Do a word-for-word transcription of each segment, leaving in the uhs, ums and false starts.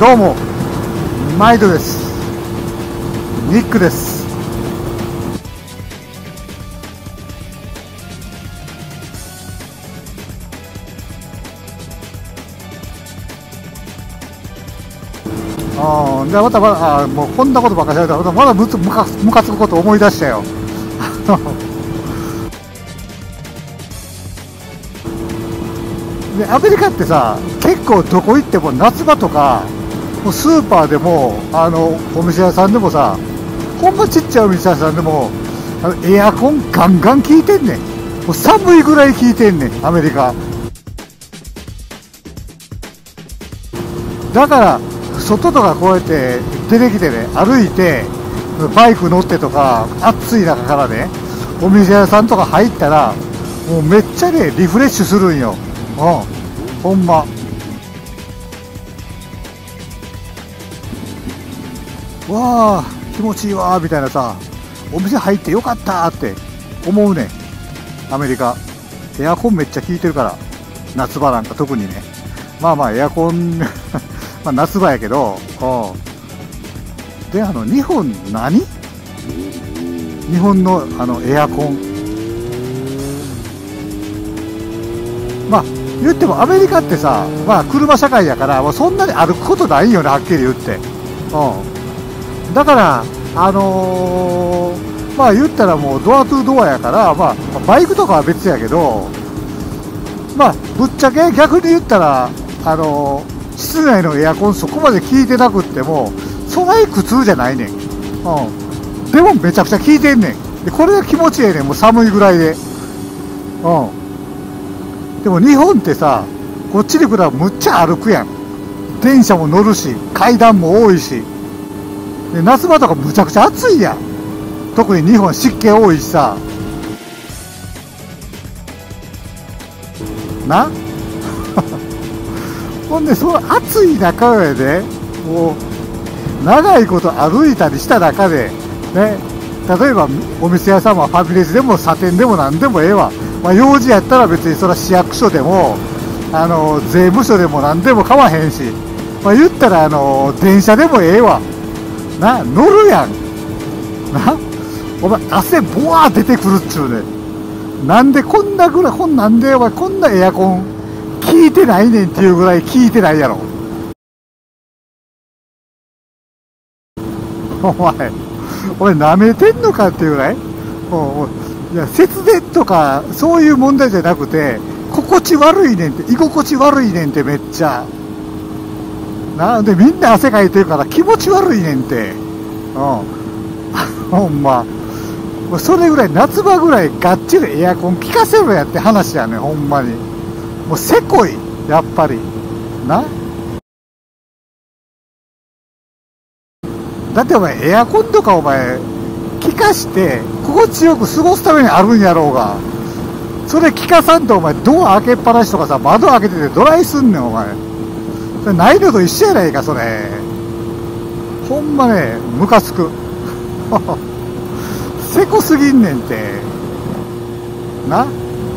どうも、毎度です。ニックです。ああ、で、またまだ、あもうこんなことばっかりされたら、まだむつむかむかつくこと思い出したよ。で、アメリカってさ、結構どこ行っても夏場とか、もうスーパーでも、あの、お店屋さんでもさ、ほんまちっちゃいお店屋さんでも、あのエアコンガンガン効いてんねん。もう寒いぐらい効いてんねん、アメリカ。だから、外とかこうやって出てきてね、歩いて、バイク乗ってとか、暑い中からね、お店屋さんとか入ったら、もうめっちゃね、リフレッシュするんよ。うん、ほんま。わあ、気持ちいいわーみたいなさ、お店入ってよかったーって思うねん、アメリカ。エアコンめっちゃ効いてるから、夏場なんか特にね。まあまあ、エアコン、まあ夏場やけど、うん。で、あの、日本何、日本のあのエアコン。まあ、言ってもアメリカってさ、まあ車社会やから、まあ、そんなに歩くことないよね、はっきり言って。うん。だから、あのー、まあ言ったらもうドアトゥドアやから、まあバイクとかは別やけど、まあぶっちゃけ逆に言ったら、あのー、室内のエアコンそこまで効いてなくっても、そない苦痛じゃないねん。うん。でもめちゃくちゃ効いてんねん。で、これが気持ちええねん、もう寒いぐらいで。うん。でも日本ってさ、こっちに来たらむっちゃ歩くやん。電車も乗るし、階段も多いし。で、夏場とかむちゃくちゃ暑いやん。特に日本湿気多いしさ。なほんで、その暑い中やで、もう、長いこと歩いたりした中で、ね、例えばお店屋さんはファミレスでもサテンでも何でもええわ。まあ、用事やったら別にそれは市役所でも、あの、税務署でも何でも構わへんし、まあ、言ったら、あの、電車でもええわ。な、乗るやん。な、お前、汗ボワー出てくるっちゅうね。なんでこんなぐらい、こんなんでお前、こんなエアコン、効いてないねんっていうぐらい効いてないやろ。お前、お前、舐めてんのかっていうぐらい。もう、いや、節電とか、そういう問題じゃなくて、心地悪いねんって、居心地悪いねんってめっちゃ。なんでみんな汗かいてるから気持ち悪いねんって。うん。ほんま。それぐらい、夏場ぐらいがっちりエアコン効かせろやって話やねん、ほんまに。もうせこい、やっぱり。な。だってお前、エアコンとかお前、効かして、心地よく過ごすためにあるんやろうが。それ効かさんとお前、ドア開けっぱなしとかさ、窓開けててドライすんねん、お前。それないのと一緒やないか、それ。ほんまね、ムカつく。せこすぎんねんて。な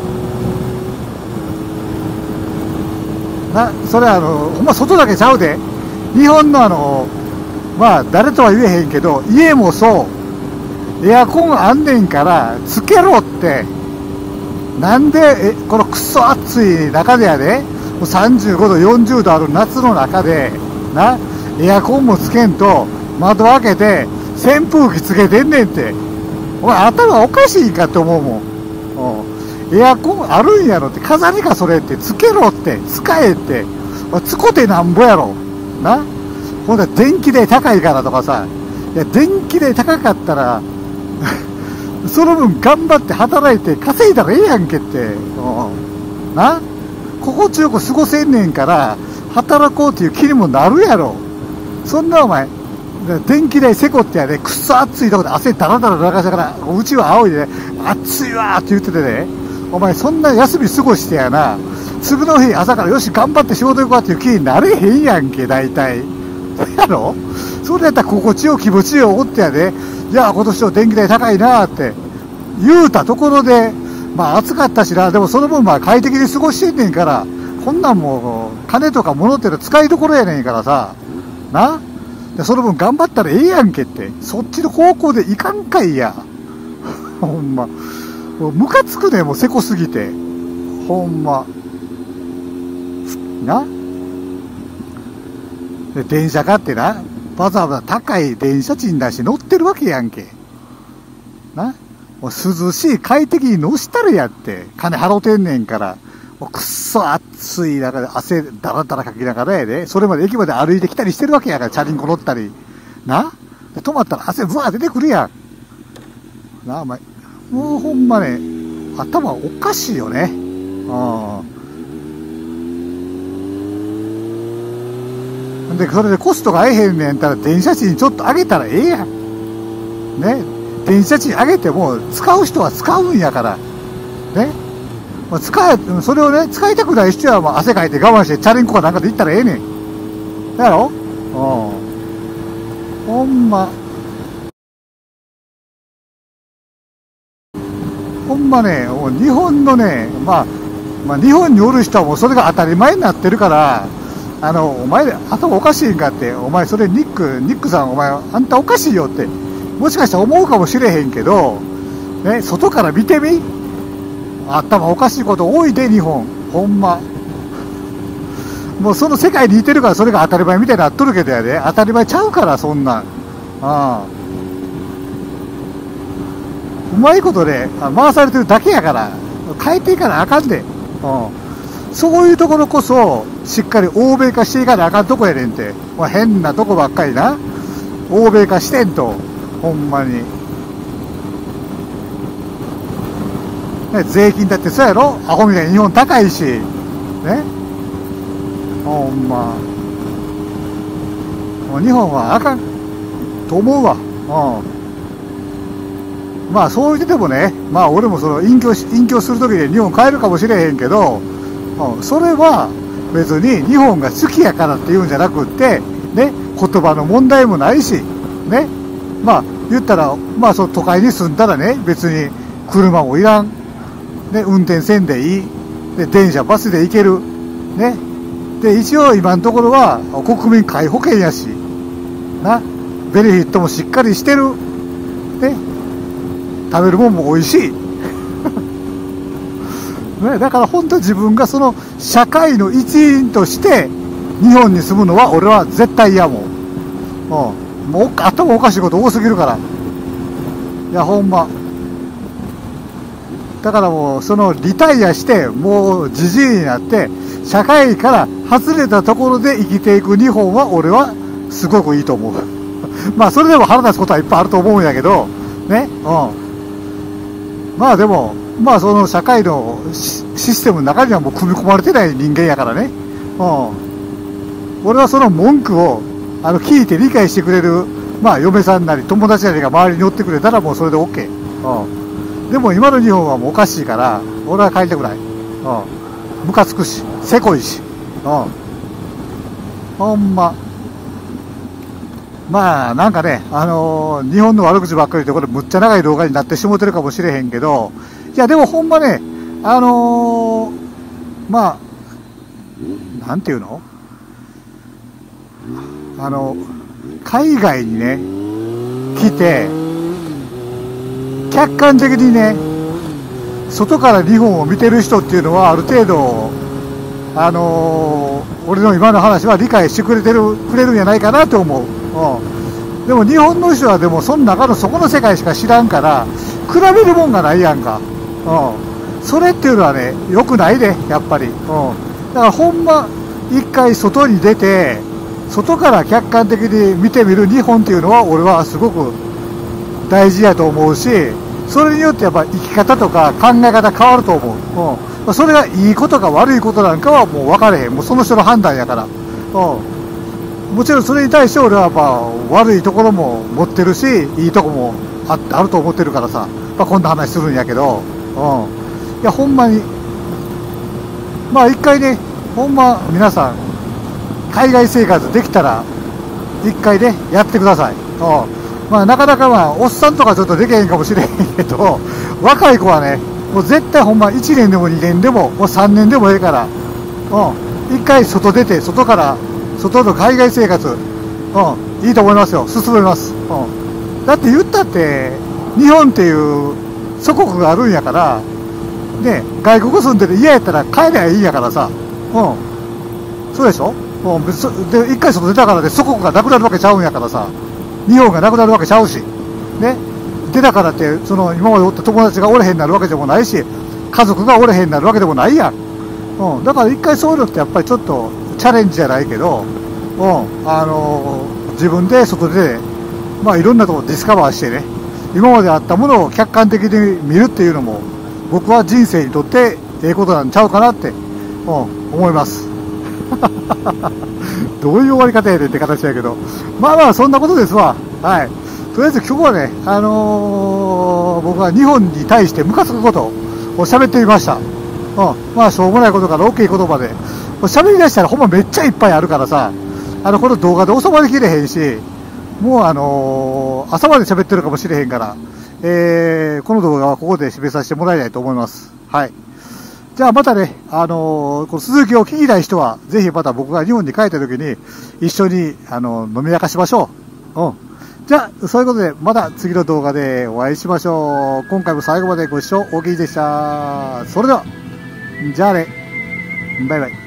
な、それあの、ほんま外だけちゃうで。日本のあの、まあ、誰とは言えへんけど、家もそう。エアコンあんねんから、つけろって。なんで、え、このクソ暑い中でやで、もうさんじゅうごど、よんじゅうどある夏の中で、な、エアコンもつけんと、窓開けて、扇風機つけてんねんって。お前頭おかしいかって思うもん。うん、エアコンあるんやろって、飾りかそれって、つけろって、使えって。つこてなんぼやろ。な。ほんで電気代高いからとかさ、いや、電気代高かったら、その分頑張って働いて稼いだらええやんけって。うん、な。心地よく過ごせんねんから、働こうっていう気にもなるやろ。そんなお前、電気代せこってやで、くっそ暑いとこで汗だらだら流したから、うちは青いで、ね、暑いわーって言っててね、お前そんな休み過ごしてやな、次の日朝からよし頑張って仕事行こうっていう気になれへんやんけ、大体。やろ。それやったら心地よ気持ちよおってやで、じゃあ今年の電気代高いなーって言うたところで、まあ暑かったしな、でもその分まあ快適に過ごしてんねんから、こんなんもう金とか物っての使いどころやねんからさ、 な。でその分頑張ったらええやんけって。そっちの方向でいかんかいや。ほんま。もうムカつくね、もうせこすぎて。ほんま。な。で、電車買ってな、わざわざ高い電車賃だし乗ってるわけやんけ。な。もう涼しい快適に乗したるやって。金払うてんねんから。もうくっそ暑い中で汗だらだらかきながらやで。それまで駅まで歩いてきたりしてるわけやから、チャリンコ乗ったり。な。で止まったら汗ブワー出てくるやん。なあ、お前。もうほんまね、頭おかしいよね。うん。で、それでコストが合えへんねんたら電車賃ちょっと上げたらええやん。ね。電車賃上げても使う人は使うんやから。ね。まあ、使え、それをね、使いたくない人はまあ汗かいて我慢してチャリンコかなんかで行ったらええねん。だろ？うん。ほんま。ほんまね、もう日本のね、まあ、まあ日本におる人はもうそれが当たり前になってるから、あの、お前、頭おかしいんかって、お前それニック、ニックさんお前、あんたおかしいよって、もしかしたら思うかもしれへんけど、ね、外から見てみ？頭おかしいこと多いで、日本。ほんま。もうその世界にいてるからそれが当たり前みたいになっとるけどやで、当たり前ちゃうから、そんなん。ああ。うまいことで回されてるだけやから、変えていかなあかんで。うん。そういうところこそ、しっかり欧米化していかなあかんとこやねんて。まあ、変なとこばっかりな。欧米化してんと。ほんまに。ね、税金だってそうやろ？アホみたいに日本高いし。ね。ほんま。もう日本はあかん。と思うわ。うん。まあそう言っててもね、まあ俺もその隠居し、隠居するときで日本帰るかもしれへんけど、うん、それは別に日本が好きやからっていうんじゃなくって、ね、言葉の問題もないし、ね、まあ言ったら、まあその都会に住んだらね、別に車もいらん、ね、運転せんでいい、で、電車、バスで行ける、ね、で、一応今のところは国民皆保険やし、な、ベネフィットもしっかりしてる、ね、食べるもんも美味しい、ね、だから本当に自分がその社会の一員として日本に住むのは俺は絶対嫌もん、うん、もう頭おかしいこと多すぎるから、いやほんまだからもうそのリタイアしてもうじじいになって社会から外れたところで生きていく日本は俺はすごくいいと思うまあそれでも腹立つことはいっぱいあると思うんやけどね、うん、まあでも、まあその社会のシステムの中にはもう組み込まれてない人間やからね。うん。俺はその文句をあの聞いて理解してくれる、まあ嫁さんなり友達なりが周りに寄ってくれたらもうそれで OK。うん。でも今の日本はもうおかしいから、俺は帰りたくない。うん。ムカつくし、せこいし。うん。ほんま。まあなんかね、あのー、日本の悪口ばっかりでこれむっちゃ長い動画になってしもてるかもしれへんけど、いやでもほんまね、あのー、まあなんていうの、あの海外にね来て客観的にね外から日本を見てる人っていうのはある程度あのー、俺の今の話は理解してくれてるくれるんじゃないかなと思う。うん、でも日本の人はでもその中のそこの世界しか知らんから比べるもんがないやんか。うん、それっていうのはね良くないでやっぱり。うん、だからほんま一回外に出て外から客観的に見てみる日本っていうのは俺はすごく大事やと思うし、それによってやっぱ生き方とか考え方変わると思う。うん、それがいいことか悪いことなんかはもう分かれへん。もうその人の判断やから。うん、もちろんそれに対して俺はやっぱ悪いところも持ってるしいいとこも あ, あると思ってるからさ、まあ、こんな話するんやけど、うん、いやほんまにまあ一回ねほんま皆さん海外生活できたら一回ねやってください。うん、まあなかなかまあおっさんとかちょっとできへんかもしれへんけど若い子はねもう絶対ほんまいちねんでもにねんでももうさんねんでもええから、うん、一回外出て外から外の海外生活うん、いいと思いますよ。進めます。うん。だって言ったって、日本っていう祖国があるんやから、ね、外国住んでて嫌やったら帰りゃいいんやからさ。うん。そうでしょ？うん。で、一回外出たからで祖国がなくなるわけちゃうんやからさ。日本がなくなるわけちゃうし。ね。出たからって、その、今までおった友達がおれへんなるわけでもないし、家族がおれへんなるわけでもないやん。うん。だから一回そういうのってやっぱりちょっとチャレンジじゃないけど、うん。あのー、自分で外で、まあいろんなところディスカバーしてね、今まであったものを客観的に見るっていうのも、僕は人生にとってええことなんちゃうかなって、うん、思います。どういう終わり方やねんって形やけど、まあまあそんなことですわ。はい。とりあえず今日はね、あのー、僕は日本に対してムカつくことを喋ってみました。うん。まあしょうもないことから大きい言葉で、喋り出したらほんまめっちゃいっぱいあるからさ、あの、この動画で収まりきれへんし、もうあのー、朝まで喋ってるかもしれへんから、えー、この動画はここで締めさせてもらいたいと思います。はい。じゃあまたね、あのー、この続きを聞きたい人は、ぜひまた僕が日本に帰った時に、一緒に、あのー、飲み明かしましょう。うん。じゃあ、そういうことで、また次の動画でお会いしましょう。今回も最後までご視聴おきでした。それでは、じゃあね、バイバイ。